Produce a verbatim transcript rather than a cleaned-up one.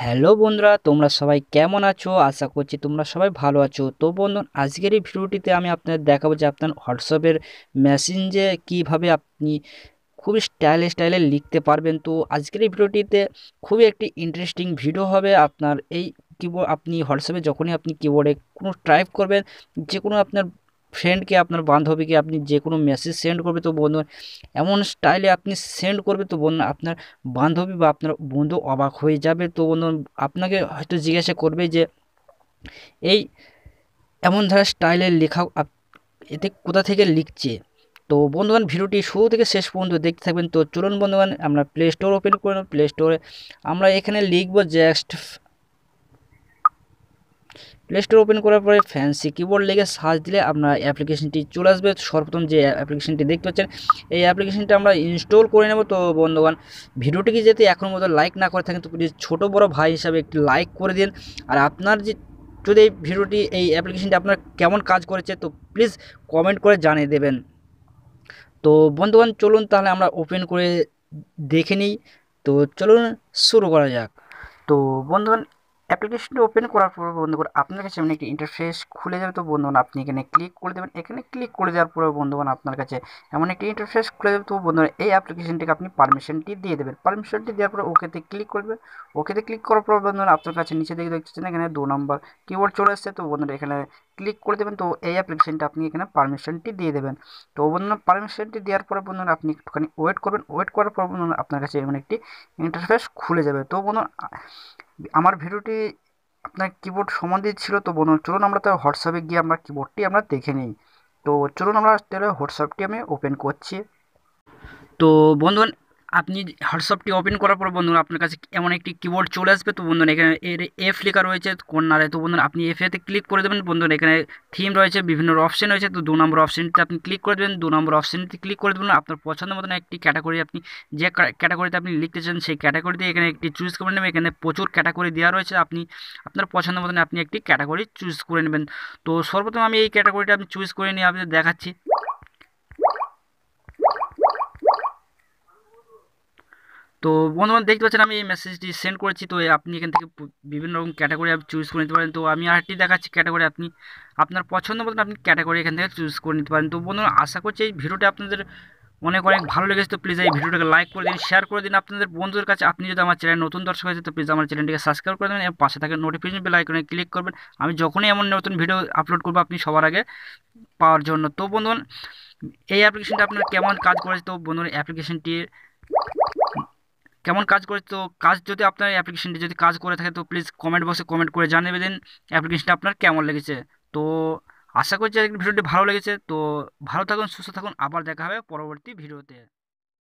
Hello বন্ধুরা, তোমরা সবাই কেমন আছো? আশা করছি তোমরা সবাই ভালো আছো। তো বন্ধু, আজকের এই ভিডিওটিতে আমি আপনাদের দেখাবো যে আপনার হোয়াটসঅ্যাপের মেসেঞ্জে কিভাবে আপনি খুবই স্টাইলে স্টাইলে লিখতে পারবেন। তো আজকের এই ভিডিওটিতে খুবই একটি ইন্টারেস্টিং ভিডিও হবে। আপনার এই কিবোর্ড আপনি হোয়াটসঅ্যাপে যখনই আপনি কিবোর্ডে কোনো টাইপ করবেন, যে কোনো আপনার ফ্রেন্ডকে, আপনার বান্ধবীকে আপনি যে কোনো মেসেজ সেন্ড করবে, তো বন্ধু এমন স্টাইলে আপনি সেন্ড করবে, তো বন্ধু আপনার বান্ধবী বা আপনার বন্ধু অবাক হয়ে যাবে। তো বন্ধু আপনাকে হয়তো জিজ্ঞাসা করবে যে এই এমন ধারা স্টাইলের লেখা আপ- এতে কোথা থেকে লিখছে। তো বন্ধুগণ, ভিডিওটি শুরু থেকে শেষ পর্যন্ত দেখতে থাকবেন। তো চলুন বন্ধুগণ, আমরা প্লে স্টোর ওপেন করে নেব। প্লে স্টোরে আমরা এখানে লিখব জাস্ট, প্লে স্টোর ওপেন করার পরে ফ্যান্সি কিবোর্ড লিখে সার্চ দিলে আপনার অ্যাপ্লিকেশনটি চলে আসবে। সর্বপ্রথম যে অ্যাপ্লিকেশনটি দেখতে পাচ্ছেন, এই অ্যাপ্লিকেশনটা আমরা ইনস্টল করে নেব। তো বন্ধুগণ, ভিডিওটিকে যদি এখন মতো লাইক না করে থাকেন তো প্লিজ ছোটো বড় ভাই হিসাবে একটি লাইক করে দিন। আর আপনার যে যদি এই ভিডিওটি, এই অ্যাপ্লিকেশনটি আপনার কেমন কাজ করেছে তো প্লিজ কমেন্ট করে জানিয়ে দেবেন। তো বন্ধুগণ, চলুন তাহলে আমরা ওপেন করে দেখে নিই। তো চলুন শুরু করা যাক। তো বন্ধুগণ, অ্যাপ্লিকেশনটি ওপেন করার পর বন্ধুগণ আপনার কাছে এমন একটি ইন্টারফেস খুলে যাবে। তো বন্ধুগণ আপনি এখানে ক্লিক করে দেবেন। এখানে ক্লিক করে দেওয়ার পরে বন্ধুগণ আপনার কাছে এমন একটি ইন্টারফেস খুলে যাবে। তো বন্ধুগণ এই অ্যাপ্লিকেশনটিকে আপনি পারমিশনটি দিয়ে দেবেন। পারমিশনটি দেওয়ার পরে ওকেতে ক্লিক করবেন। ওকেতে ক্লিক করার পর বন্ধুগণ আপনার কাছে নিচে দিকে দেখছেন এখানে দু নম্বর কিবোর্ড চলে আসছে। তো বন্ধুরা এখানে ক্লিক করে দেবেন। তো এই অ্যাপ্লিকেশনটা আপনি এখানে পারমিশনটি দিয়ে দেবেন। তো বন্ধুরা পারমিশনটি দেওয়ার পরে বন্ধুরা আপনি একটুখানি ওয়েট করবেন। ওয়েট করার পর বন্ধুরা আপনার কাছে এমন একটি ইন্টারফেস খুলে যাবে। তো বন্ধুরা আমার ভিডিওটি আপনার কিবোর্ড সম্বন্ধে ছিল। তো বন্ধুরা চলুন আমরা তো হোয়াটসঅ্যাপে গিয়ে আমরা কিবোর্ডটি আমরা দেখে নিই। তো চলুন আমরা তাহলে হোয়াটসঅ্যাপটি আমি ওপেন করছি। তো বন্ধুগণ, আপনি হোয়াটসঅ্যাপটি ওপেন করার পর বন্ধুরা আপনার কাছে এমন একটি কিবোর্ড চলে আসবে। তো বন্ধুরা এখানে এর এফ লেখা রয়েছে কর্নারে। তো বন্ধুরা আপনি এফ এতে ক্লিক করে দেবেন। বন্ধুরা এখানে থিম রয়েছে, বিভিন্ন অপশন রয়েছে। তো দু নম্বর অপশনটিতে আপনি ক্লিক করে দেবেন। দু নম্বর অপশনটি ক্লিক করে দেবেন। আপনার পছন্দ মতন একটি ক্যাটাগরি, আপনি যে ক্যাটাগরিতে আপনি লিখতে চান সেই ক্যাটাগরিতে এখানে একটি চুজ করে নেবেন। এখানে প্রচুর ক্যাটাগরি দেওয়া রয়েছে, আপনি আপনার পছন্দ মতন আপনি একটি ক্যাটাগরি চুজ করে নেবেন। তো সর্বপ্রথম আমি এই ক্যাটাগরিটা আমি চুজ করে নিয়ে আপনাদের দেখাচ্ছি। তো বন্ধুগণ দেখতে পাচ্ছেন আমি এই মেসেজটি সেন্ড করেছি। তো আপনি এখান থেকে বিভিন্ন রকম ক্যাটাগরি আপনি চুজ করে নিতে পারেন। তো আমি আরেকটি দেখাচ্ছি ক্যাটাগরি, আপনি আপনার পছন্দ মতন আপনি ক্যাটাগরি এখান থেকে চুজ করে নিতে পারেন। তো বন্ধুরা আশা করছি এই ভিডিওটা আপনাদের অনেক অনেক ভালো লেগেছে। তো প্লিজ এই ভিডিওটাকে লাইক করে দিন, শেয়ার করে দিন আপনাদের বন্ধুদের কাছে। আপনি যদি আমার চ্যানেল নতুন দর্শক হয়েছে তো প্লিজ আমার চ্যানেলটিকে সাবস্ক্রাইব করে দেবেন এবং পাশে থাকা নোটিফিকেশন বেল আইকনে ক্লিক করবেন। আমি যখনই এমন নতুন ভিডিও আপলোড করবো আপনি সবার আগে পাওয়ার জন্য। তো বন্ধুগণ, এই অ্যাপ্লিকেশনটা আপনার কেমন কাজ করেছে, তো বন্ধুরা অ্যাপ্লিকেশনটি কেমন কাজ করে, তো কাজ যদি আপনার অ্যাপ্লিকেশনটি যদি কাজ করে থাকে তো প্লিজ কমেন্ট বক্সে কমেন্ট করে জানিয়ে দিন অ্যাপ্লিকেশনটা আপনার কেমন লেগেছে। তো আশা করছি আজকের ভিডিওটি ভালো লেগেছে। তো ভালো থাকুন, সুস্থ থাকুন, আবার দেখা হবে পরবর্তী ভিডিওতে।